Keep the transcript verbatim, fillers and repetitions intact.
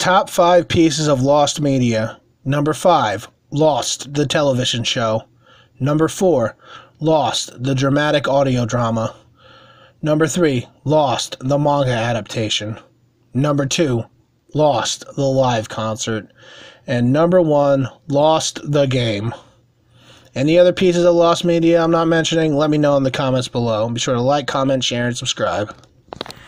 top five pieces of lost media. Number five, Lost, the television show. Number four, Lost, the dramatic audio drama. Number three, Lost, the manga adaptation. Number two, Lost, the live concert. And number one, Lost, the game. Any other pieces of lost media I'm not mentioning, let me know in the comments below. Be sure to like, comment, share, and subscribe.